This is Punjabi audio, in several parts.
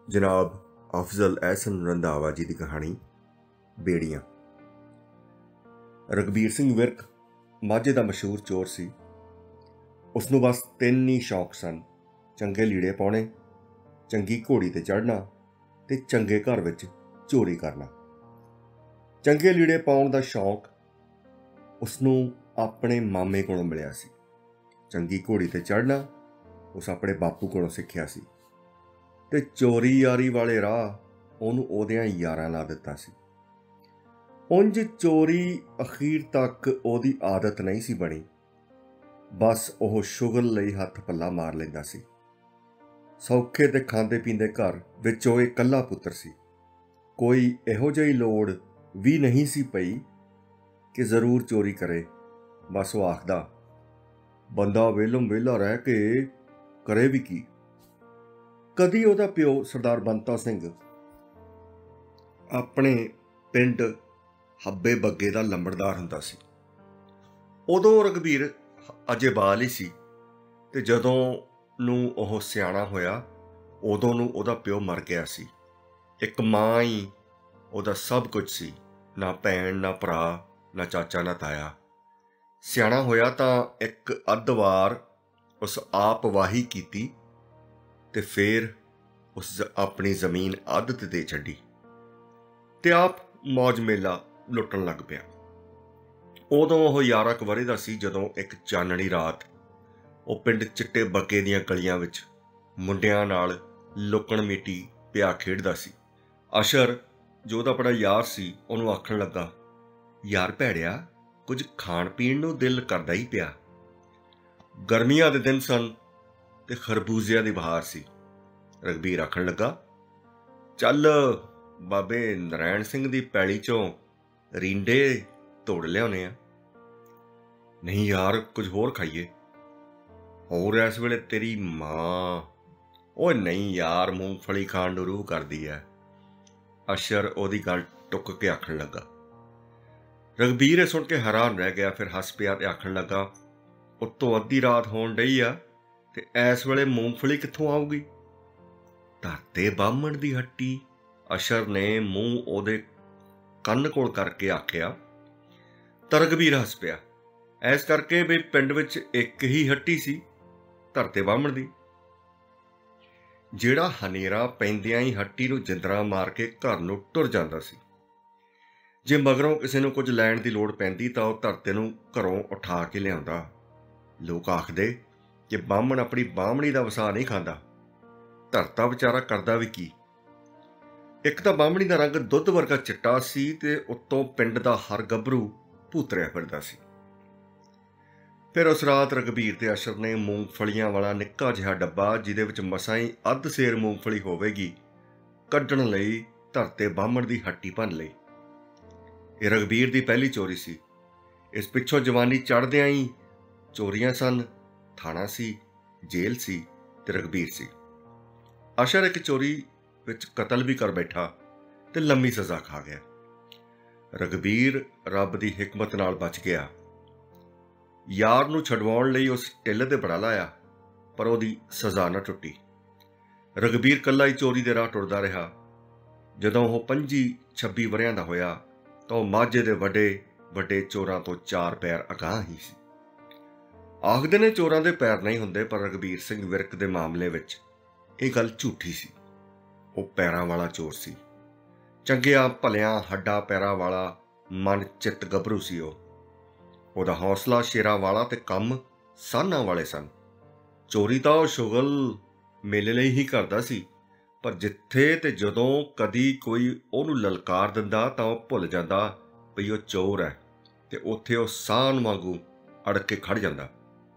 जनाब अफजल एहसन रंधावा जी की कहानी बेड़ियां। रघबीर सिंह विरक माझे का मशहूर चोर सी। उसनों बस तीन ही शौक सन, चंगे लीड़े पाने, चंगी घोड़ी ते चढ़ना ते चंगे घर विच चोरी करना। चंगे लीड़े पाउण दा शौक उसनों अपने मामे कोलों मिलिया सी। चंगी घोड़ी ते चढ़ना उस अपने बापू कोलों सिक्खिया सी ते चोरी यारी वाले राह उहनूं ओहदियां यारां ला दिता सी। उंज चोरी अखीर तक ओहदी आदत नहीं सी बनी, बस ओह शुगल लई हथ पल्ला मार लैंदा सी। सौखे ते खांदे पींदे घर विच ओह इकल्ला पुत्तर सी। कोई इहो जिही लोड़ भी नहीं सी पई कि जरूर चोरी करे। बस वो आखदा बंदा वेलों वेला रह के करे भी की। कदी ਉਹਦਾ ਪਿਓ सरदार ਬੰਤਾ ਸਿੰਘ ਆਪਣੇ ਪਿੰਡ ਹੱਬੇ ਬੱਗੇ ਦਾ ਲੰਬੜਦਾਰ ਹੁੰਦਾ ਸੀ। ਉਦੋਂ ਰਘਬੀਰ ਅਜੇ ਬਾਲ ਹੀ ਸੀ ਤੇ ਜਦੋਂ ਨੂੰ ਉਹ ਸਿਆਣਾ ਹੋਇਆ ਉਦੋਂ ਨੂੰ ਉਹਦਾ ਪਿਓ ਮਰ ਗਿਆ ਸੀ। ਇੱਕ ਮਾਂ ਹੀ ਉਹਦਾ ਸਭ ਕੁਝ ਸੀ, ਨਾ ਭੈਣ ਨਾ ਭਰਾ ਨਾ ਚਾਚਾ ਨਾ ਤਾਇਆ। ਸਿਆਣਾ ਹੋਇਆ ਤਾਂ ਇੱਕ ਅੱਧ ਵਾਰ ਉਸ ਆਪ ਵਾਹੀ ਕੀਤੀ ਤੇ ਫਿਰ ਉਸ ਆਪਣੀ ਜ਼ਮੀਨ ਅੱਧ ਤੇ ਦੇ ਛੱਡੀ ਤੇ ਆਪ ਮੌਜ ਮੇਲਾ ਲੁੱਟਣ ਲੱਗ ਪਿਆ। ਉਦੋਂ ਉਹ 11 ਕੁ ਵਰ੍ਹੇ ਦਾ ਸੀ ਜਦੋਂ ਇੱਕ ਚਾਨਣੀ ਰਾਤ ਉਹ ਪਿੰਡ ਚਿੱਟੇ ਬੱਗੇ ਦੀਆਂ ਗਲੀਆਂ ਵਿੱਚ ਮੁੰਡਿਆਂ ਨਾਲ ਲੁਕਣ ਮੀਟੀ ਪਿਆ ਖੇਡਦਾ ਸੀ। ਅਸ਼ਰ ਜੋ ਉਹਦਾ ਬੜਾ ਯਾਰ ਸੀ ਉਹਨੂੰ ਆਖਣ ਲੱਗਾ, ਯਾਰ ਭੈੜਿਆ, ਕੁਝ ਖਾਣ ਪੀਣ ਨੂੰ ਦਿਲ ਕਰਦਾ ਹੀ ਪਿਆ। ਗਰਮੀਆਂ ਦੇ ਦਿਨ ਸਨ ਤੇ ਖਰਬੂਜ਼ਿਆਂ ਦੀ ਬਹਾਰ ਸੀ। ਰਘਬੀਰ ਆਖਣ ਲੱਗਾ, ਚੱਲ ਬਾਬੇ ਨਰੈਣ ਸਿੰਘ ਦੀ ਪੈਲੀ ਚੋਂ ਰੀਂਡੇ ਤੋੜ ਲਿਆਉਣੇ ਆ। ਨਹੀਂ ਯਾਰ, ਕੁਝ ਹੋਰ ਖਾਈਏ। ਹੋਰ ਇਸ ਵੇਲੇ ਤੇਰੀ ਮਾਂ? ਓਏ ਨਹੀਂ ਯਾਰ, ਮੂੰਗਫਲੀ ਖਾਣ ਨੂੰ ਰੂਹ ਕਰਦੀ ਐ। ਅਸ਼ਰ ਉਹਦੀ ਗੱਲ ਟੁੱਕ ਕੇ ਆਖਣ ਲੱਗਾ। ਰਘਬੀਰ ਇਹ ਸੁਣ ਕੇ ਹੈਰਾਨ ਰਹਿ ਗਿਆ, ਫਿਰ ਹੱਸ ਪਿਆ ਤੇ ਆਖਣ ਲੱਗਾ, ਉੱਤੋਂ ਅੱਧੀ ਰਾਤ ਹੋਣ ਡਈ ਆ ਤੇ ਇਸ ਵੇਲੇ ਮੂੰਗਫਲੀ ਕਿੱਥੋਂ ਆਊਗੀ? ਧਰਤੇ ਬਾਹਮਣ ਦੀ ਹੱਟੀ। ਅਸ਼ਰ ਨੇ ਮੂੰਹ ਉਹਦੇ ਕੰਨ ਕੋਲ ਕਰਕੇ ਆਖਿਆ ਤਾਂ ਰਘਬੀਰ ਹੱਸ ਪਿਆ। ਐਸ ਕਰਕੇ ਵੀ ਪਿੰਡ ਵਿੱਚ ਇੱਕ ਹੀ ਹੱਟੀ ਸੀ, ਧਰਤੇ ਬਾਹਮਣ ਦੀ, ਜਿਹੜਾ ਹਨੇਰਾ ਪੈਂਦਿਆਂ ਹੀ ਹੱਟੀ ਨੂੰ ਜਿੰਦਰਾ ਮਾਰ ਕੇ ਘਰ ਨੂੰ ਟੁਰ ਜਾਂਦਾ ਸੀ। ਜੇ ਮਗਰੋਂ ਕਿਸੇ ਨੂੰ ਕੁਝ ਲੈਣ ਦੀ ਲੋੜ ਪੈਂਦੀ ਤਾਂ ਉਹ ਧਰਤੇ ਨੂੰ ਘਰੋਂ ਉਠਾ ਕੇ ਲਿਆਉਂਦਾ। ਲੋਕ ਆਖਦੇ ਕਿ ਬਾਹਮਣ ਆਪਣੀ ਬਾਹਮਣੀ ਦਾ ਵਸਾ ਨਹੀਂ ਖਾਂਦਾ, ਧਰਤਾ ਵਿਚਾਰਾ ਕਰਦਾ ਵੀ ਕੀ। ਇੱਕ ਤਾਂ ਬਾਹਮਣੀ ਦਾ ਰੰਗ ਦੁੱਧ ਵਰਗਾ ਚਿੱਟਾ ਸੀ ਤੇ ਉੱਤੋਂ ਪਿੰਡ ਦਾ ਹਰ ਗੱਭਰੂ ਭੂਤਰਿਆ ਫਿਰਦਾ ਸੀ। ਫਿਰ ਉਸ ਰਾਤ ਰਘਬੀਰ ਤੇ ਅਸ਼ਰ ਨੇ ਮੂੰਗਫਲੀਆਂ ਵਾਲਾ ਨਿੱਕਾ ਜਿਹਾ ਡੱਬਾ, ਜਿਹਦੇ ਵਿੱਚ ਮਸਾਂ ਹੀ ਅੱਧ ਸੇਰ ਮੂੰਗਫਲੀ ਹੋਵੇਗੀ, ਕੱਢਣ ਲਈ ਧਰਤੇ ਬਾਹਮਣ ਦੀ ਹੱਟੀ ਭੰਨ ਲਈ। ਇਹ ਰਘਬੀਰ ਦੀ ਪਹਿਲੀ ਚੋਰੀ ਸੀ। ਇਸ ਪਿੱਛੋਂ ਜਵਾਨੀ ਚੜ੍ਹਦਿਆਂ ਹੀ ਚੋਰੀਆਂ ਸਨ, ਥਾਣਾ ਸੀ, ਜੇਲ੍ਹ ਸੀ ਤੇ ਰਘਬੀਰ ਸੀ। ਅਸ਼ਰ ਇੱਕ ਚੋਰੀ ਵਿੱਚ ਕਤਲ ਵੀ ਕਰ ਬੈਠਾ ਤੇ ਲੰਮੀ ਸਜ਼ਾ ਖਾ ਗਿਆ। ਰਘਬੀਰ ਰੱਬ ਦੀ ਹਿਕਮਤ ਨਾਲ ਬਚ ਗਿਆ। ਯਾਰ ਨੂੰ ਛਡਵਾਉਣ ਲਈ ਉਸ ਢਿੱਲ ਤੇ ਬੜਾ ਲਾਇਆ, ਪਰ ਉਹਦੀ ਸਜ਼ਾ ਨਾ ਟੁੱਟੀ। ਰਘਬੀਰ ਇਕੱਲਾ ਹੀ ਚੋਰੀ ਦੇ ਰਾਹ ਟੁਰਦਾ ਰਿਹਾ। ਜਦੋਂ ਉਹ 25-26 ਵਰ੍ਹਿਆਂ ਦਾ ਹੋਇਆ ਤਾਂ ਉਹ ਮਾਝੇ ਦੇ ਵੱਡੇ ਵੱਡੇ ਚੋਰਾਂ ਤੋਂ 4 ਪੈਰ ਅਗਾਂਹ ਹੀ ਸੀ। ਆਖਦੇ ਨੇ ਚੋਰਾਂ ਦੇ ਪੈਰ ਨਹੀਂ ਹੁੰਦੇ, ਪਰ ਰਘਬੀਰ ਸਿੰਘ ਵਿਰਕ ਦੇ ਮਾਮਲੇ ਵਿੱਚ ਇਹ ਗੱਲ ਝੂਠੀ ਸੀ। ਉਹ ਪੈਰਾਂ ਵਾਲਾ ਚੋਰ ਸੀ, ਚੰਗਿਆਂ ਭਲਿਆਂ ਹੱਡਾਂ ਪੈਰਾਂ ਵਾਲਾ ਮਨ ਚਿੱਤ ਗੱਭਰੂ ਸੀ। ਉਹਦਾ ਹੌਸਲਾ ਸ਼ੇਰਾਂ ਵਾਲਾ ਤੇ ਕੰਮ ਸਾਨਾਂ ਵਾਲੇ ਸਨ। ਚੋਰੀ ਤਾਂ ਉਹ ਸ਼ੁਗਲ ਮੇਲੇ ਲਈ ਹੀ ਕਰਦਾ ਸੀ, ਪਰ ਜਿੱਥੇ ਤੇ ਜਦੋਂ ਕਦੀ ਕੋਈ ਉਹਨੂੰ ਲਲਕਾਰ ਦਿੰਦਾ ਤਾਂ ਉਹ ਭੁੱਲ ਜਾਂਦਾ ਵੀ ਉਹ ਚੋਰ ਹੈ ਤੇ ਉੱਥੇ ਉਹ ਸਾਨ ਵਾਂਗੂ ਅੜ ਕੇ ਖੜ ਜਾਂਦਾ।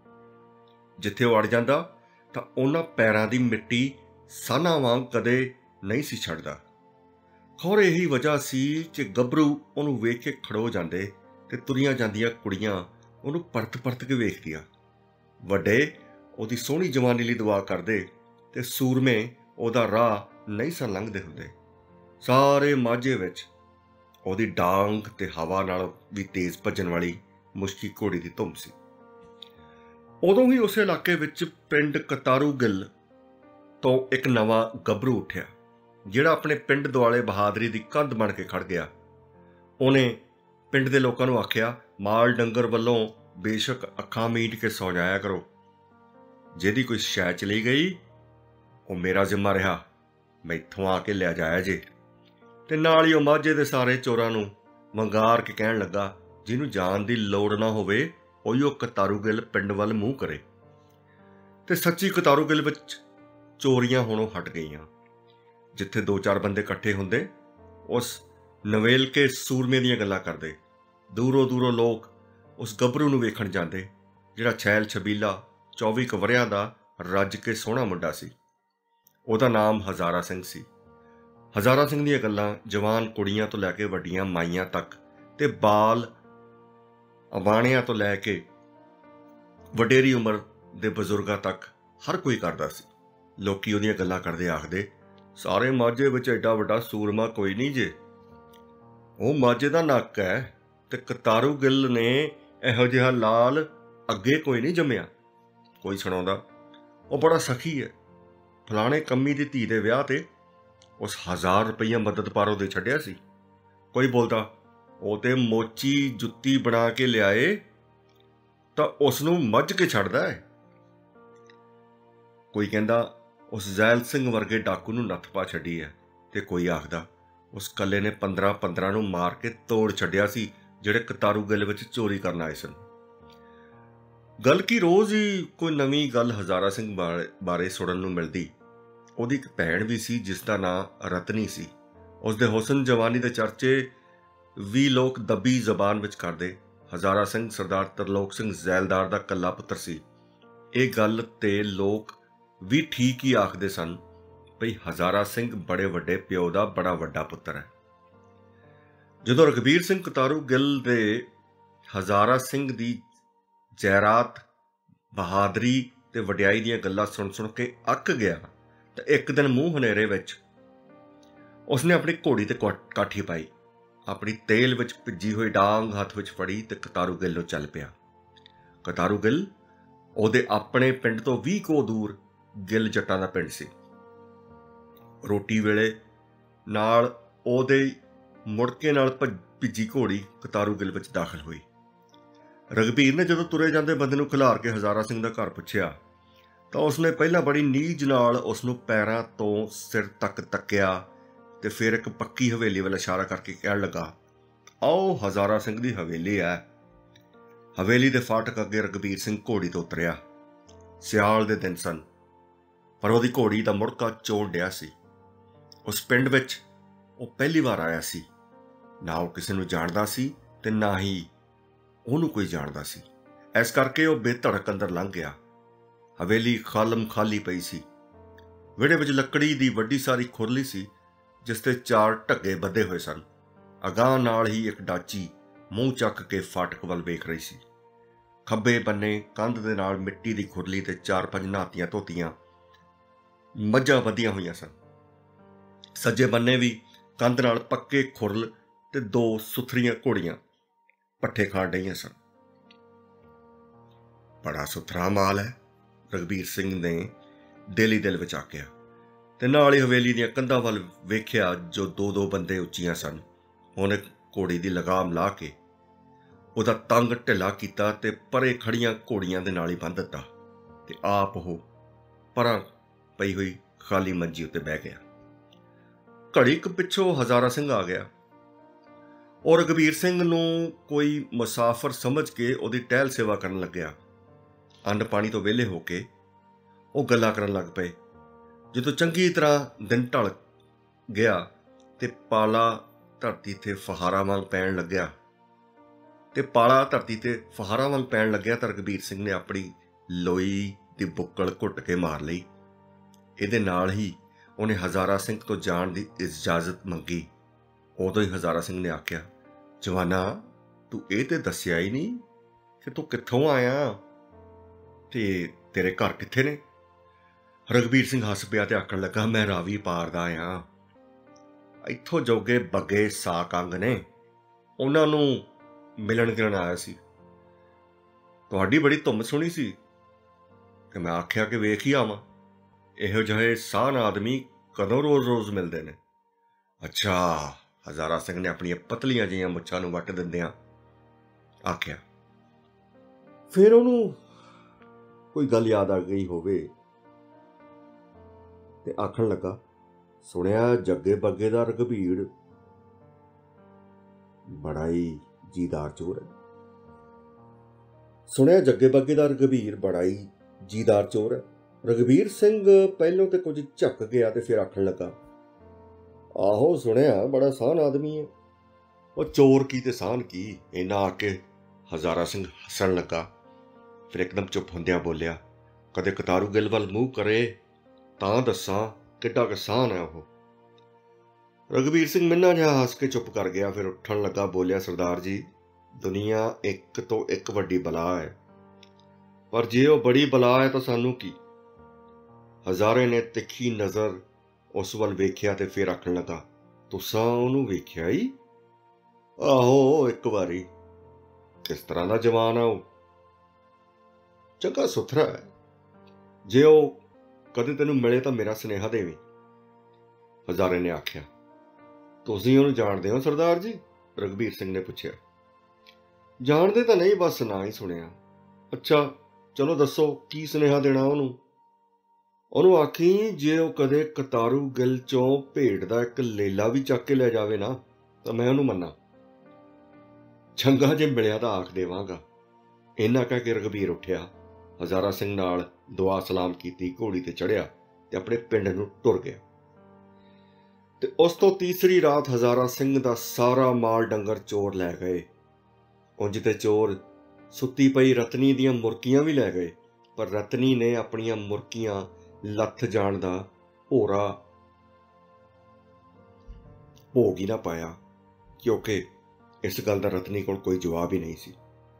ਜਿੱਥੇ ਉਹ ਅੜ ਜਾਂਦਾ ਤਾਂ ਉਹਨਾਂ ਪੈਰਾਂ ਦੀ ਮਿੱਟੀ ਸਾਨਾਂ ਵਾਂਗ ਕਦੇ ਨਹੀਂ ਸੀ ਛੱਡਦਾ। ਖੌਰ ਇਹੀ ਵਜ੍ਹਾ ਸੀ ਕਿ ਗੱਭਰੂ ਉਹਨੂੰ ਵੇਖ ਕੇ ਖੜੋ ਜਾਂਦੇ ਤੇ ਤੁਰੀਆਂ ਜਾਂਦੀਆਂ ਕੁੜੀਆਂ ਉਹਨੂੰ ਪਰਤ ਪਰਤ ਕੇ ਵੇਖਦੀਆਂ। ਵੱਡੇ ਉਹਦੀ ਸੋਹਣੀ ਜਵਾਨੀ ਲਈ ਦੁਆ ਕਰਦੇ ਤੇ ਸੂਰਮੇ ਉਹਦਾ ਰਾਹ ਨਹੀਂ ਸਨ ਲੰਘਦੇ ਹੁੰਦੇ। ਸਾਰੇ ਮਾਝੇ ਵਿੱਚ ਉਹਦੀ ਡਾਂਗ ਤੇ ਹਵਾ ਨਾਲ ਵੀ ਤੇਜ਼ ਭੱਜਣ ਵਾਲੀ ਮੁਸ਼ਕੀ ਘੋੜੀ ਦੀ ਧੁੰਮ ਸੀ। ਉਦੋਂ ਹੀ ਉਸ ਇਲਾਕੇ ਵਿੱਚ ਪਿੰਡ ਕਤਾਰੂ ਗਿੱਲ ਤੋਂ ਇੱਕ ਨਵਾਂ ਗੱਭਰੂ ਉੱਠਿਆ। ਜਿਹੜਾ ਆਪਣੇ ਪਿੰਡ ਦੁਆਲੇ ਬਹਾਦਰੀ ਦੀ ਕੰਧ ਬਣ ਕੇ ਖੜ ਗਿਆ। ਉਹਨੇ ਪਿੰਡ ਦੇ ਲੋਕਾਂ ਨੂੰ ਆਖਿਆ, ਮਾਲ ਡੰਗਰ ਵੱਲੋਂ ਬੇਸ਼ੱਕ ਅੱਖਾਂ ਮੀਟ ਕੇ ਸੌ ਜਾਇਆ ਕਰੋ, ਜਿਹਦੀ ਕੋਈ ਸ਼ੈ ਚਲੀ ਗਈ ਉਹ ਮੇਰਾ ਜ਼ਿੰਮਾ ਰਿਹਾ, ਮੈਥੋਂ ਆ ਕੇ ਲਿਆ ਜਾਇਆ ਜੇ। ਤੇ ਨਾਲ ਹੀ ਉਹ ਮਾਝੇ ਦੇ ਸਾਰੇ ਚੋਰਾਂ ਨੂੰ ਵੰਗਾਰ ਕੇ ਕਹਿਣ ਲੱਗਾ, ਜਿਹਨੂੰ ਜਾਣ ਦੀ ਲੋੜ ਨਾ ਹੋਵੇ ਉਹੀ ਉਹ ਕਤਾਰੂ ਗਿੱਲ ਪਿੰਡ ਵੱਲ ਮੂੰਹ ਕਰੇ। ਤੇ ਸੱਚੀ ਕਤਾਰੂ ਗਿੱਲ ਵਿੱਚ ਚੋਰੀਆਂ ਹੋਣੋਂ ਹਟ ਗਈਆਂ। ਜਿੱਥੇ 2-4 ਬੰਦੇ ਇਕੱਠੇ ਹੁੰਦੇ, ਉਸ ਨਵੇਲਕੇ ਸੂਰਮੇ ਦੀਆਂ ਗੱਲਾਂ ਕਰਦੇ। ਦੂਰੋਂ ਦੂਰੋਂ ਲੋਕ ਉਸ ਗੱਭਰੂ ਨੂੰ ਵੇਖਣ ਜਾਂਦੇ, ਜਿਹੜਾ छैल ਛਬੀਲਾ 24 ਕੁ ਵਰ੍ਹਿਆਂ ਦਾ ਰੱਜ ਕੇ ਸੋਹਣਾ ਮੁੰਡਾ ਸੀ। ਉਹਦਾ ਨਾਮ ਹਜ਼ਾਰਾ ਸਿੰਘ ਸੀ। ਹਜ਼ਾਰਾ ਸਿੰਘ ਦੀਆਂ ਗੱਲਾਂ ਜਵਾਨ ਕੁੜੀਆਂ ਤੋਂ ਲੈ ਕੇ ਵੱਡੀਆਂ ਮਾਈਆਂ ਤੱਕ ਤੇ ਬਾਲ ਅਵਾਣਿਆਂ ਤੋਂ ਲੈ ਕੇ ਵਡੇਰੀ ਉਮਰ ਦੇ ਬਜ਼ੁਰਗਾਂ ਤੱਕ ਹਰ ਕੋਈ ਕਰਦਾ ਸੀ। ਲੋਕੀ ਉਹਦੀਆਂ ਗੱਲਾਂ ਕਰਦੇ ਆਖਦੇ, ਸਾਰੇ ਮਾਝੇ ਵਿੱਚ ਐਡਾ ਵੱਡਾ ਸੂਰਮਾ ਕੋਈ ਨਹੀਂ ਜੇ, ਉਹ ਮਾਝੇ ਦਾ ਨੱਕ ਹੈ, ਤੇ ਕਤਾਰੂ ਗਿੱਲ ਨੇ ਇਹੋ ਜਿਹਾ ਲਾਲ ਅੱਗੇ ਕੋਈ ਨਹੀਂ ਜੰਮਿਆ। ਕੋਈ ਸੁਣਾਉਂਦਾ, ਉਹ ਬੜਾ ਸਖੀ ਹੈ, ਫਲਾਣੇ ਕੰਮੀ ਦੀ ਧੀ ਦੇ ਵਿਆਹ ਤੇ ਉਸ 1000 ਰੁਪਈਆ ਮਦਦ ਪਾਰੋਂ ਦੇ ਛੱਡਿਆ ਸੀ। ਕੋਈ ਬੋਲਦਾ, ਉਹ ਤੇ ਮੋਚੀ ਜੁੱਤੀ ਬਣਾ ਕੇ ਲਿਆਏ ਤਾਂ ਉਸ ਨੂੰ ਮੱਝ ਕੇ ਛੱਡਦਾ ਹੈ। ਕੋਈ ਕਹਿੰਦਾ, ਉਸ ਜ਼ੈਲ ਸਿੰਘ ਵਰਗੇ ਡਾਕੂ ਨੂੰ ਨੱਥ ਪਾ ਛੱਡੀ ਹੈ। ਤੇ ਕੋਈ ਆਖਦਾ, ਉਸ ਕੱਲੇ ਨੇ 15 ਨੂੰ ਮਾਰ ਕੇ ਤੋੜ ਛੱਡਿਆ ਸੀ, ਜਿਹੜੇ ਕਤਾਰੂ ਗਿੱਲ ਵਿੱਚ ਚੋਰੀ ਕਰਨ ਆਏ ਸਨ। ਗੱਲ ਕੀ ਰੋਜ਼ ਹੀ ਕੋਈ ਨਵੀਂ ਗੱਲ ਹਜ਼ਾਰਾ ਸਿੰਘ ਬਾਰੇ ਸੁਣਨ ਨੂੰ ਮਿਲਦੀ। ਉਹਦੀ ਇੱਕ ਭੈਣ ਵੀ ਸੀ ਜਿਸ ਦਾ ਨਾਂ ਰਤਨੀ ਸੀ। ਉਸਦੇ ਹੁਸਨ ਜਵਾਨੀ ਦੇ ਚਰਚੇ ਵੀ ਲੋਕ ਦੱਬੀ ਜ਼ਬਾਨ ਵਿੱਚ ਕਰਦੇ। ਹਜ਼ਾਰਾ ਸਿੰਘ ਸਰਦਾਰ ਤਰਲੋਕ ਸਿੰਘ ਜ਼ੈਲਦਾਰ ਦਾ ਇਕੱਲਾ ਪੁੱਤਰ ਸੀ। ਇਹ ਗੱਲ ਤੇ ਲੋਕ ਵੀ ਠੀਕ ਹੀ ਆਖਦੇ ਸਨ ਭਈ ਹਜ਼ਾਰਾ ਸਿੰਘ ਬੜੇ ਵੱਡੇ ਪਿਓ ਦਾ ਬੜਾ ਵੱਡਾ ਪੁੱਤਰ ਹੈ। ਜਦੋਂ ਰਘਬੀਰ ਸਿੰਘ ਕਤਾਰੂ ਗਿੱਲ ਦੇ ਹਜ਼ਾਰਾ ਸਿੰਘ ਦੀ ਜੈਰਾਤ, ਬਹਾਦਰੀ ਤੇ ਵਡਿਆਈ ਦੀਆਂ ਗੱਲਾਂ ਸੁਣ ਕੇ ਅੱਕ ਗਿਆ ਤਾਂ ਇੱਕ ਦਿਨ ਮੂੰਹ ਹਨੇਰੇ ਵਿੱਚ ਉਸਨੇ ਆਪਣੀ ਘੋੜੀ ਤੇ ਕਾਠੀ ਪਾਈ, ਆਪਣੀ ਤੇਲ ਵਿੱਚ ਭਿੱਜੀ ਹੋਈ ਡਾਂਗ ਹੱਥ ਵਿੱਚ ਫੜੀ ਤੇ ਕਤਾਰੂ ਗਿੱਲ ਨੂੰ ਚੱਲ ਪਿਆ। ਕਤਾਰੂ ਗਿੱਲ ਉਹਦੇ ਆਪਣੇ ਪਿੰਡ ਤੋਂ 20 ਕੋਹ ਦੂਰ ਗਿੱਲ ਜੱਟਾਂ ਦਾ ਪਿੰਡ ਸੀ। ਰੋਟੀ ਵੇਲੇ ਨਾਲ ਉਹਦੇ ਮੁੜਕੇ ਨਾਲ ਭਿੱਜੀ ਘੋੜੀ ਕਤਾਰੂ ਗਿੱਲ ਵਿੱਚ ਦਾਖਲ ਹੋਈ। ਰਘਬੀਰ ਨੇ ਜਦੋਂ ਤੁਰੇ ਜਾਂਦੇ ਬੰਦੇ ਨੂੰ ਖਿਲਾਰ ਕੇ ਹਜ਼ਾਰਾ ਸਿੰਘ ਦਾ ਘਰ ਪੁੱਛਿਆ ਤਾਂ ਉਸਨੇ ਪਹਿਲਾਂ ਬੜੀ ਨੀਝ ਨਾਲ ਉਸ ਨੂੰ ਪੈਰਾਂ ਤੋਂ ਸਿਰ ਤੱਕ ਤੱਕਿਆ ਤੇ ਫਿਰ ਇੱਕ ਪੱਕੀ ਹਵੇਲੀ ਵੱਲ ਇਸ਼ਾਰਾ ਕਰਕੇ ਕਹਿਣ ਲੱਗਾ, ਆਓ ਹਜ਼ਾਰਾ ਸਿੰਘ ਦੀ ਹਵੇਲੀ ਹੈ। ਹਵੇਲੀ ਦੇ ਫਾਟਕ ਅੱਗੇ ਰਘਬੀਰ ਸਿੰਘ ਘੋੜੀ ਤੋਂ ਉਤਰਿਆ। ਸਿਆਲ ਦੇ ਦਿਨ ਸਨ, ਪਰ ਉਹਦੀ ਘੋੜੀ ਦਾ ਮੁੜਕਾ ਚੋਣ ਡਿਆ ਸੀ। ਉਸ ਪਿੰਡ ਵਿੱਚ ਉਹ ਪਹਿਲੀ ਵਾਰ ਆਇਆ ਸੀ। ਨਾ ਉਹ ਕਿਸੇ ਨੂੰ ਜਾਣਦਾ ਸੀ ਤੇ ਨਾ ਹੀ ਉਹਨੂੰ ਕੋਈ ਜਾਣਦਾ ਸੀ। ਇਸ ਕਰਕੇ ਉਹ ਬੇਧੜਕ ਅੰਦਰ ਲੰਘ ਗਿਆ। ਹਵੇਲੀ ਖਾਲਮ ਖਾਲੀ ਪਈ ਸੀ। ਵਿਹੜੇ ਵਿੱਚ ਲੱਕੜੀ ਦੀ ਵੱਡੀ ਸਾਰੀ ਖੁਰਲੀ ਸੀ, ਜਿਸ ਤੇ 4 ਢੱਗੇ ਬੱਧੇ ਹੋਏ ਸਨ। ਅਗਾਂਹ ਨਾਲ ਹੀ ਇੱਕ ਡਾਚੀ ਮੂੰਹ ਚੱਕ ਕੇ ਫਾਟਕ ਵੱਲ ਵੇਖ ਰਹੀ ਸੀ। ਖੱਬੇ ਬੰਨੇ ਕੰਧ ਦੇ ਨਾਲ ਮਿੱਟੀ ਦੀ ਖੁਰਲੀ ਤੇ 4-5 ਨਹਾਤੀਆਂ ਧੋਤੀਆਂ ਮੱਝਾਂ ਬੱਧੀਆਂ ਹੋਈਆਂ ਸਨ। ਸੱਜੇ ਬੰਨੇ ਵੀ ਕੰਧ ਨਾਲ ਪੱਕੇ ਖੁਰਲ ਤੇ 2 ਸੁਥਰੀਆਂ ਘੋੜੀਆਂ ਪੱਠੇ ਖਾਣ ਡਈਆਂ ਸਨ। ਬੜਾ ਸੁਥਰਾ ਮਾਲ ਹੈ, ਰਘਬੀਰ ਸਿੰਘ ਨੇ ਦਿਲ ਹੀ ਦਿਲ ਵਿੱਚ ਆਖਿਆ ਤੇ ਨਾਲ ਹੀ ਹਵੇਲੀ ਦੀਆਂ ਕੰਧਾਂ ਵੱਲ ਵੇਖਿਆ ਜੋ 2-2 ਬੰਦੇ ਉੱਚੀਆਂ ਸਨ। ਉਹਨੇ ਘੋੜੀ ਦੀ ਲਗਾਮ ਲਾ ਕੇ ਉਹਦਾ ਤੰਗ ਢਿੱਲਾ ਕੀਤਾ ਤੇ ਪਰੇ ਖੜੀਆਂ ਘੋੜੀਆਂ ਦੇ ਨਾਲ ਹੀ ਬੰਨ੍ਹ ਦਿੱਤਾ ਤੇ ਆਪ ਉਹ ਪਰਾਂ ਪਈ ਹੋਈ ਖਾਲੀ ਮੰਜੀ ਉੱਤੇ ਬਹਿ ਗਿਆ। ਘੜੀ ਕੁ ਪਿੱਛੋਂ ਹਜ਼ਾਰਾ ਸਿੰਘ ਆ ਗਿਆ। ਉਹ ਰਘਬੀਰ ਸਿੰਘ ਨੂੰ ਕੋਈ ਮੁਸਾਫਰ ਸਮਝ ਕੇ ਉਹਦੀ ਟਹਿਲ ਸੇਵਾ ਕਰਨ ਲੱਗਿਆ। ਅੰਨ ਪਾਣੀ ਤੋਂ ਵਿਹਲੇ ਹੋ ਕੇ ਉਹ ਗੱਲਾਂ ਕਰਨ ਲੱਗ ਪਏ। ਜਦੋਂ ਚੰਗੀ ਤਰ੍ਹਾਂ ਦਿਨ ਢਲ ਗਿਆ ਤੇ ਪਾਲਾ ਧਰਤੀ ਤੇ ਫਹਾਰਾਂ ਵਾਂਗ ਪੈਣ ਲੱਗਿਆ ਤਾਂ ਰਘਬੀਰ ਸਿੰਘ ਨੇ ਆਪਣੀ ਲੋਈ ਦੀ ਬੁੱਕਲ ਘੁੱਟ ਕੇ ਮਾਰ ਲਈ। ਇਹਦੇ ਨਾਲ ਹੀ ਉਹਨੇ ਹਜ਼ਾਰਾ ਸਿੰਘ ਤੋਂ ਜਾਣ ਦੀ ਇਜਾਜ਼ਤ ਮੰਗੀ। ਉਦੋਂ ਹੀ ਹਜ਼ਾਰਾ ਸਿੰਘ ਨੇ ਆਖਿਆ, ਜਵਾਨਾ, ਤੂੰ ਇਹ ਤੇ ਦੱਸਿਆ ਹੀ ਨਹੀਂ ਕਿ ਤੂੰ ਕਿੱਥੋਂ ਆਇਆ ਤੇ ਤੇਰੇ ਘਰ ਕਿੱਥੇ ਨੇ? ਰਘਬੀਰ ਸਿੰਘ ਹੱਸ ਪਿਆ ਤੇ ਆਖਣ ਲੱਗਾ, ਮੈਂ ਰਾਵੀ ਪਾਰ ਦਾ ਆਇਆ। ਇੱਥੋਂ ਜੋਗੇ ਬੱਗੇ ਸਾਕ ਅੰਗ ਨੇ, ਉਹਨਾਂ ਨੂੰ ਮਿਲਣ ਗਿਲਣ ਆਇਆ ਸੀ। ਤੁਹਾਡੀ ਬੜੀ ਧੁੰਮ ਸੁਣੀ ਸੀ ਤੇ ਮੈਂ ਆਖਿਆ ਕਿ ਵੇਖ ਹੀ ਆਵਾਂ। ਇਹੋ ਜਿਹੇ ਸਾਨ ਆਦਮੀ ਕਦੋਂ ਰੋਜ਼-ਰੋਜ਼ ਮਿਲਦੇ ਨੇ? ਅੱਛਾ, ਹਜ਼ਾਰਾ ਸਿੰਘ ਨੇ ਆਪਣੀਆਂ ਪਤਲੀਆਂ ਜਿਹੀਆਂ ਮੁੱਛਾਂ ਨੂੰ ਵੱਟ ਦਿੰਦਿਆਂ ਆਖਿਆ। ਫਿਰ ਉਹਨੂੰ ਕੋਈ ਗੱਲ ਯਾਦ ਆ ਗਈ ਹੋਵੇ ਤੇ ਆਖਣ ਲੱਗਾ, ਸੁਣਿਆ ਜੱਗੇ ਬੱਗੇ ਦਾ ਰਘਬੀਰ ਬੜਾ ਹੀ ਜੀਦਾਰ ਚੋਰ ਹੈ। ਸੁਣਿਆ ਜੱਗੇ ਬੱਗੇ ਦਾ ਰਘਬੀਰ ਬੜਾ ਹੀ ਜੀਦਾਰ ਚੋਰ ਹੈ। ਰਘਬੀਰ ਸਿੰਘ ਪਹਿਲੋਂ ਤੇ ਕੁਝ ਝੱਕ ਗਿਆ ਤੇ ਫਿਰ ਆਖਣ ਲੱਗਾ, ਆਹੋ ਸੁਣਿਆ ਬੜਾ ਸਾਨ ਆਦਮੀ ਹੈ। ਉਹ ਚੋਰ ਕੀ ਤੇ ਸਾਨ ਕੀ, ਇੰਨਾ ਆ ਕੇ ਹਜ਼ਾਰਾ ਸਿੰਘ ਹੱਸਣ ਲੱਗਾ। ਫਿਰ ਇੱਕਦਮ ਚੁੱਪ ਹੁੰਦਿਆਂ ਬੋਲਿਆ, ਕਦੇ ਕਤਾਰੂ ਗਿੱਲ ਵੱਲ ਮੂੰਹ ਕਰੇ ਤਾਂ ਦੱਸਾਂ ਕਿੱਡਾ ਕੁ ਸਾਨ ਹੈ ਉਹ। ਰਘਬੀਰ ਸਿੰਘ ਮਿੰਨਾ ਜਿਹਾ ਹੱਸ ਕੇ ਚੁੱਪ ਕਰ ਗਿਆ। ਫਿਰ ਉੱਠਣ ਲੱਗਾ, ਬੋਲਿਆ, ਸਰਦਾਰ ਜੀ, ਦੁਨੀਆ ਇੱਕ ਤੋਂ ਇੱਕ ਵੱਡੀ ਬਲਾ ਹੈ, ਪਰ ਜੇ ਉਹ ਬੜੀ ਬਲਾ ਹੈ ਤਾਂ ਸਾਨੂੰ ਕੀ? ਹਜ਼ਾਰੇ ਨੇ ਤਿੱਖੀ ਨਜ਼ਰ ਉਸ ਵੱਲ ਵੇਖਿਆ ਤੇ ਫਿਰ ਆਖਣ ਲੱਗਾ, ਤੁਸਾਂ ਉਹਨੂੰ ਵੇਖਿਆ ਹੀ? ਆਹੋ, ਇੱਕ ਵਾਰੀ। ਕਿਸ ਤਰ੍ਹਾਂ ਦਾ ਜਵਾਨ ਆ ਉਹ? ਚੰਗਾ ਸੁਥਰਾ ਹੈ। ਜੇ ਉਹ ਕਦੇ ਤੈਨੂੰ ਮਿਲੇ ਤਾਂ ਮੇਰਾ ਸੁਨੇਹਾ ਦੇਵੀਂ। ਹਜ਼ਾਰੇ ਨੇ ਆਖਿਆ। ਤੁਸੀਂ ਉਹਨੂੰ ਜਾਣਦੇ ਹੋ ਸਰਦਾਰ ਜੀ? ਰਘਬੀਰ ਸਿੰਘ ਨੇ ਪੁੱਛਿਆ। ਜਾਣਦੇ ਤਾਂ ਨਹੀਂ, ਬਸ ਨਾਂ ਹੀ ਸੁਣਿਆ। ਅੱਛਾ, ਚਲੋ ਦੱਸੋ ਕੀ ਸੁਨੇਹਾ ਦੇਣਾ ਉਹਨੂੰ? ਉਹਨੂੰ ਆਖੀ, ਜੇ ਉਹ ਕਦੇ ਕਤਾਰੂ ਗਿੱਲ ਚੋਂ ਭੇਡ ਦਾ ਇੱਕ ਲੇਲਾ ਵੀ ਚੱਕ ਕੇ ਲੈ ਜਾਵੇ ਨਾ ਤਾਂ ਮੈਂ ਉਹਨੂੰ ਮੰਨਾਂ। ਚੰਗਾ, ਜੇ ਮਿਲਿਆ ਤਾਂ ਆਖ ਦੇਵਾਂਗਾ। ਇੰਨਾ ਕਹਿ ਕੇ ਰਘਬੀਰ ਉੱਠਿਆ, ਹਜ਼ਾਰਾ ਸਿੰਘ ਨਾਲ ਦੁਆ ਸਲਾਮ ਕੀਤੀ, ਘੋੜੀ ਤੇ ਚੜ੍ਹਿਆ ਤੇ ਆਪਣੇ ਪਿੰਡ ਨੂੰ ਟੁਰ ਗਿਆ। ਤੇ ਉਸ ਤੋਂ ਤੀਸਰੀ ਰਾਤ ਹਜ਼ਾਰਾ ਸਿੰਘ ਦਾ ਸਾਰਾ ਮਾਲ ਡੰਗਰ ਚੋਰ ਲੈ ਗਏ। ਉਂਝ ਤੇ ਚੋਰ ਸੁੱਤੀ ਪਈ ਰਤਨੀ ਦੀਆਂ ਮੁਰਕੀਆਂ ਵੀ ਲੈ ਗਏ, ਪਰ ਰਤਨੀ ਨੇ ਆਪਣੀਆਂ ਮੁਰਕੀਆਂ ਲੱਥ ਜਾਣ ਦਾ ਭੋਰਾ ਭੋਗ ਹੀ ਨਾ ਪਾਇਆ, ਕਿਉਂਕਿ ਇਸ ਗੱਲ ਦਾ ਰਤਨੀ ਕੋਲ ਕੋਈ ਜਵਾਬ ਹੀ ਨਹੀਂ ਸੀ।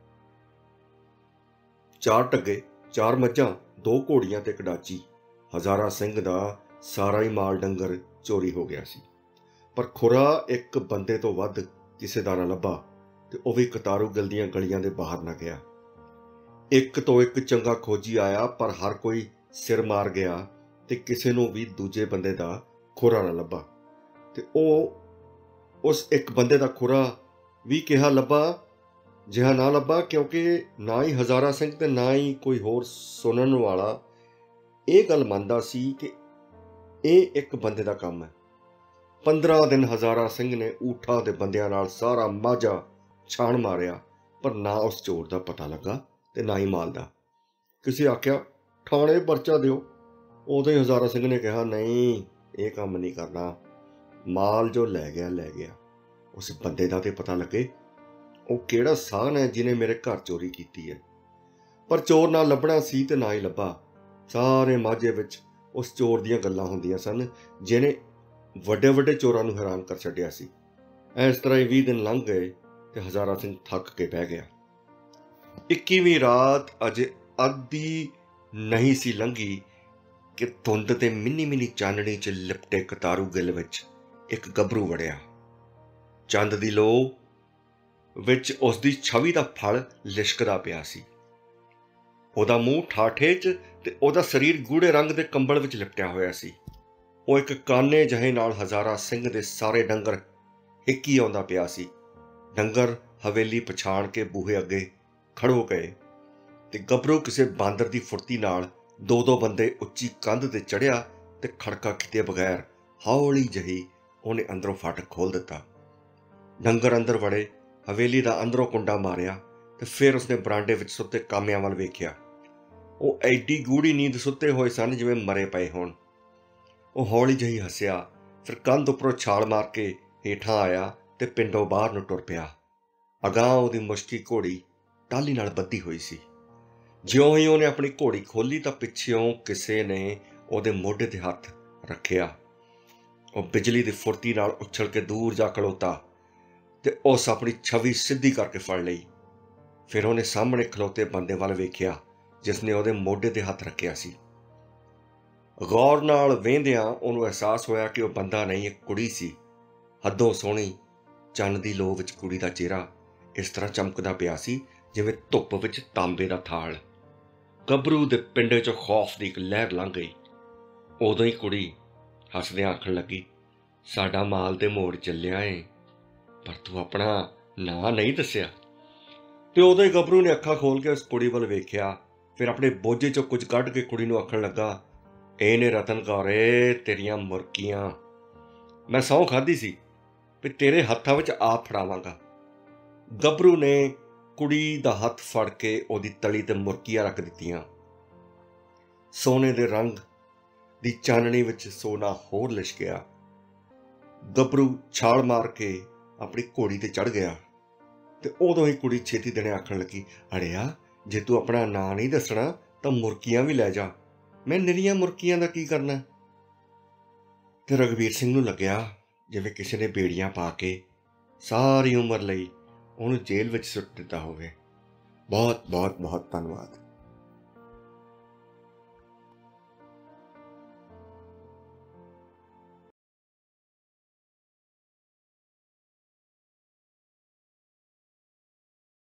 4 ਟੱਗੇ, 4 ਮੱਝਾਂ, 2 ਘੋੜੀਆਂ ਤੇ ਕਡਾਚੀ, ਹਜ਼ਾਰਾ ਸਿੰਘ ਦਾ ਸਾਰਾ ਹੀ ਮਾਲ ਡੰਗਰ ਚੋਰੀ ਹੋ ਗਿਆ ਸੀ। ਪਰ ਖੁਰਾ ਇੱਕ ਬੰਦੇ ਤੋਂ ਵੱਧ ਕਿਸੇ ਦਾ ਨਾ ਲੱਭਾ ਤੇ ਉਹ ਵੀ ਕਤਾਰੂ ਗਿੱਲ ਦੀਆਂ ਗਲੀਆਂ ਦੇ ਬਾਹਰ ਨਾ ਗਿਆ। ਇੱਕ ਤੋਂ ਇੱਕ ਚੰਗਾ ਖੋਜੀ ਆਇਆ, ਪਰ ਹਰ ਕੋਈ ਸਿਰ ਮਾਰ ਗਿਆ ਤੇ ਕਿਸੇ ਨੂੰ ਵੀ ਦੂਜੇ ਬੰਦੇ ਦਾ ਖੁਰਾ ਨਾ ਲੱਭਾ। ਤੇ ਉਹ ਉਸ ਇੱਕ ਬੰਦੇ ਦਾ ਖੁਰਾ ਵੀ ਕਿਹਾ ਲੱਭਾ ਜਿਹਾ ਨਾ ਲੱਭਾ, ਕਿਉਂਕਿ ਨਾ ਹੀ ਹਜ਼ਾਰਾ ਸਿੰਘ ਤੇ ਨਾ ਹੀ ਕੋਈ ਹੋਰ ਸੁਣਨ ਵਾਲਾ ਇਹ ਗੱਲ ਮੰਨਦਾ ਸੀ ਕਿ ਇਹ ਇੱਕ ਬੰਦੇ ਦਾ ਕੰਮ ਹੈ। 15 ਦਿਨ ਹਜ਼ਾਰਾ ਸਿੰਘ ਨੇ ਊਠਾਂ ਦੇ ਬੰਦਿਆਂ ਨਾਲ ਸਾਰਾ ਮਾਝਾ ਛਾਣ ਮਾਰਿਆ, ਪਰ ਨਾ ਉਸ ਚੋਰ ਦਾ ਪਤਾ ਲੱਗਾ ਤੇ ਨਾ ਹੀ ਮਾਲ ਦਾ। ਕਿਸੇ ਆਖਿਆ, ਥਾਣੇ ਪਰਚਾ ਦਿਓ। ਉਦੋਂ ਹੀ ਹਜ਼ਾਰਾ ਸਿੰਘ ਨੇ ਕਿਹਾ, ਨਹੀਂ, ਇਹ ਕੰਮ ਨਹੀਂ ਕਰਨਾ। ਮਾਲ ਜੋ ਲੈ ਗਿਆ ਲੈ ਗਿਆ, ਉਸ ਬੰਦੇ ਦਾ ਤੇ ਪਤਾ ਲੱਗੇ ਉਹ ਕਿਹੜਾ ਸਾਨ ਹੈ ਜਿਹਨੇ ਮੇਰੇ ਘਰ ਚੋਰੀ ਕੀਤੀ ਹੈ। ਪਰ ਚੋਰ ਨਾ ਲੱਭਣਾ ਸੀ ਤੇ ਨਾ ਹੀ ਲੱਭਾ। ਸਾਰੇ ਮਾਝੇ ਵਿੱਚ ਉਸ ਚੋਰ ਦੀਆਂ ਗੱਲਾਂ ਹੁੰਦੀਆਂ ਸਨ, ਜਿਹਨੇ ਵੱਡੇ ਵੱਡੇ ਚੋਰਾਂ ਨੂੰ ਹੈਰਾਨ ਕਰ ਛੱਡਿਆ ਸੀ। ਇਸ ਤਰ੍ਹਾਂ ਹੀ 20 ਦਿਨ ਲੰਘ ਗਏ ਤੇ ਹਜ਼ਾਰਾ ਸਿੰਘ ਥੱਕ ਕੇ ਬਹਿ ਗਿਆ। 21ਵੀਂ ਰਾਤ ਅਜੇ ਅੱਧੀ ਨਹੀਂ ਸੀ ਲੰਘੀ ਕਿ ਧੁੰਦ ਤੇ ਮਿੰਨੀ ਮਿੰਨੀ ਚਾਨਣੀ 'ਚ ਲਿਪਟੇ ਕਤਾਰੂ ਗਿੱਲ ਵਿੱਚ ਇੱਕ ਗੱਭਰੂ ਵੜਿਆ। ਚੰਦ ਦੀ ਲੋ ਵਿੱਚ ਉਸਦੀ ਛਵੀ ਦਾ ਫਲ ਲਿਸ਼ਕਦਾ ਪਿਆ ਸੀ। ਉਹਦਾ ਮੂੰਹ ਠਾਠੇ 'ਚ ਤੇ ਉਹਦਾ ਸਰੀਰ ਗੂੜੇ ਰੰਗ ਦੇ ਕੰਬਲ ਵਿੱਚ ਲਿਪਟਿਆ ਹੋਇਆ ਸੀ। ਉਹ ਇੱਕ ਕਾਨੇ ਜਿਹੇ ਨਾਲ ਹਜ਼ਾਰਾ ਸਿੰਘ ਦੇ ਸਾਰੇ ਡੰਗਰ ਹਿੱਕੀ ਆਉਂਦਾ ਪਿਆ ਸੀ। ਡੰਗਰ ਹਵੇਲੀ ਪਛਾਣ ਕੇ ਬੂਹੇ ਅੱਗੇ ਖੜੋ ਗਏ ਤੇ ਗੱਭਰੂ ਕਿਸੇ ਬਾਂਦਰ ਦੀ ਫੁਰਤੀ ਨਾਲ 2-2 ਬੰਦੇ ਉੱਚੀ ਕੰਧ ਤੇ ਚੜ੍ਹਿਆ ਤੇ ਖੜਕਾ ਕੀਤੇ ਬਗੈਰ ਹੌਲੀ ਜਿਹੀ ਉਹਨੇ ਅੰਦਰੋਂ ਫਾਟਕ ਖੋਲ੍ਹ ਦਿੱਤਾ। ਡੰਗਰ ਅੰਦਰ ਵੜੇ, ਹਵੇਲੀ ਦਾ ਅੰਦਰੋਂ ਕੁੰਡਾ ਮਾਰਿਆ ਤੇ ਫਿਰ ਉਸਨੇ ਬਰਾਂਡੇ ਵਿੱਚ ਸੁੱਤੇ ਕਾਮਿਆਂ ਵੱਲ ਵੇਖਿਆ। ਉਹ ਐਡੀ ਗੂੜੀ ਨੀਂਦ ਸੁੱਤੇ ਹੋਏ ਸਨ ਜਿਵੇਂ ਮਰੇ ਪਏ ਹੋਣ। ਉਹ ਹੌਲੀ ਜਿਹੀ ਹੱਸਿਆ, ਫਿਰ ਕੰਧ ਉੱਪਰੋਂ ਛਾਲ ਮਾਰ ਕੇ ਹੇਠਾਂ ਆਇਆ ਤੇ ਪਿੰਡੋਂ ਬਾਹਰ ਨੂੰ ਟੁਰ ਪਿਆ। ਅਗਾਂਹ ਉਹਦੀ ਮੁਸ਼ਕੀ ਘੋੜੀ ਟਾਹਲੀ ਨਾਲ ਬੱਧੀ ਹੋਈ ਸੀ। ਜਿਉਂ ਹੀ ਉਹਨੇ ਆਪਣੀ ਘੋੜੀ ਖੋਲ੍ਹੀ ਤਾਂ ਪਿੱਛਿਓਂ ਕਿਸੇ ਨੇ ਉਹਦੇ ਮੋਢੇ 'ਤੇ ਹੱਥ ਰੱਖਿਆ। ਉਹ ਬਿਜਲੀ ਦੀ ਫੁਰਤੀ ਨਾਲ ਉਛਲ ਕੇ ਦੂਰ ਜਾ ਖਲੋਤਾ ਤੇ ਉਸ ਆਪਣੀ ਛਵੀ ਸਿੱਧੀ ਕਰਕੇ ਫੜ ਲਈ। ਫਿਰ ਉਹਨੇ ਸਾਹਮਣੇ ਖਲੋਤੇ ਬੰਦੇ ਵੱਲ ਵੇਖਿਆ ਜਿਸ ਨੇ ਉਹਦੇ ਮੋਢੇ 'ਤੇ ਹੱਥ ਰੱਖਿਆ ਸੀ। ਗੌਰ ਨਾਲ ਵੇਂਦਿਆਂ ਉਹਨੂੰ ਅਹਿਸਾਸ ਹੋਇਆ ਕਿ ਉਹ ਬੰਦਾ ਨਹੀਂ, ਇੱਕ ਕੁੜੀ ਸੀ। ਹੱਦੋਂ ਸੋਹਣੀ ਚੰਨ ਦੀ ਲੋ ਵਿੱਚ ਕੁੜੀ ਦਾ ਚਿਹਰਾ ਇਸ ਤਰ੍ਹਾਂ ਚਮਕਦਾ ਪਿਆ ਸੀ ਜਿਵੇਂ ਧੁੱਪ ਵਿੱਚ ਤਾਂਬੇ ਦਾ ਥਾਲ। ਗੱਭਰੂ ਦੇ ਪਿੰਡੇ 'ਚੋਂ ਖੌਫ ਦੀ ਇੱਕ ਲਹਿਰ ਲੰਘ ਗਈ। ਉਦੋਂ ਹੀ ਕੁੜੀ ਹੱਸਦਿਆਂ ਆਖਣ ਲੱਗੀ, ਸਾਡਾ ਮਾਲ ਤੇ ਮੋੜ ਚੱਲਿਆ ਏ, ਪਰ ਤੂੰ ਆਪਣਾ ਨਾਂ ਨਹੀਂ ਦੱਸਿਆ। ਤੇ ਉਦੋਂ ਹੀ ਗੱਭਰੂ ਨੇ ਅੱਖਾਂ ਖੋਲ ਕੇ ਉਸ ਕੁੜੀ ਵੱਲ ਵੇਖਿਆ, ਫਿਰ ਆਪਣੇ ਬੋਝੇ ਚੋਂ ਕੁਝ ਕੱਢ ਕੇ ਕੁੜੀ ਨੂੰ ਆਖਣ ਲੱਗਾ, ਇਹ ਨੇ ਰਤਨ ਕੌਰੇ ਤੇਰੀਆਂ ਮੁਰਕੀਆਂ। ਮੈਂ ਸਹੁੰ ਖਾਧੀ ਸੀ ਵੀ ਤੇਰੇ ਹੱਥਾਂ ਵਿੱਚ ਆਪ ਫੜਾਵਾਂਗਾ। ਗੱਭਰੂ ਨੇ ਕੁੜੀ ਦਾ ਹੱਥ ਫੜ ਕੇ ਉਹਦੀ ਤਲੀ ਤੇ ਮੁਰਕੀਆਂ ਰੱਖ ਦਿੱਤੀਆਂ। ਸੋਨੇ ਦੇ ਰੰਗ ਦੀ ਚਾਨਣੀ ਵਿੱਚ ਸੋਨਾ ਹੋਰ ਲਿਸ਼ਕਿਆ। ਗੱਭਰੂ ਛਾਲ ਮਾਰ ਕੇ ਆਪਣੀ ਘੋੜੀ ਤੇ ਚੜ੍ਹ ਗਿਆ ਤੇ ਉਦੋਂ ਹੀ ਕੁੜੀ ਛੇਤੀ ਦੇਣੇ ਆਖਣ ਲੱਗੀ, ਅੜਿਆ ਜੇ ਤੂੰ ਆਪਣਾ ਨਾਂ ਨਹੀਂ ਦੱਸਣਾ ਤਾਂ ਮੁਰਕੀਆਂ ਵੀ ਲੈ ਜਾ, ਮੈਂ ਨਿਰੀਆਂ ਮੁਰਕੀਆਂ ਦਾ ਕੀ ਕਰਨਾ। ਤੇ ਰਘਬੀਰ ਸਿੰਘ ਨੂੰ ਲੱਗਿਆ ਜਿਵੇਂ ਕਿਸੇ ਨੇ ਬੇੜੀਆਂ ਪਾ ਕੇ ਸਾਰੀ ਉਮਰ ਲਈ ਉਹਨੂੰ ਜੇਲ੍ਹ ਵਿੱਚ ਸੁੱਟ ਦਿੱਤਾ ਹੋਵੇ। ਬਹੁਤ ਬਹੁਤ ਬਹੁਤ ਧੰਨਵਾਦ।